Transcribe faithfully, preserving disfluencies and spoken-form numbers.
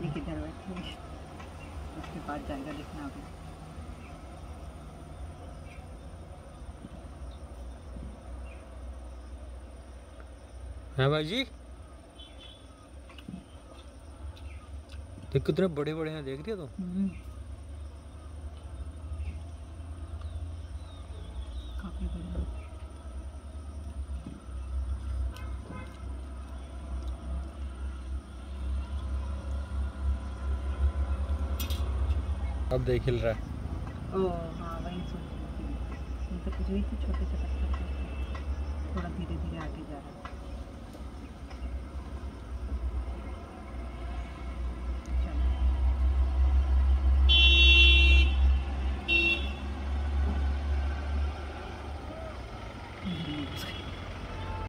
एक इधर बैठे, उसके पास जाएगा देखना अभी। है भाई जी, देख कितने बड़े बड़े हैं, देख रही हो तुम? काफी बड़े। अब देख हिल रहा है। ओ हाँ, वही सोच रही थी, तो कुछ नहीं थी, छोटे से पत्थर पे थोड़ा धीरे धीरे आगे जा रहा है।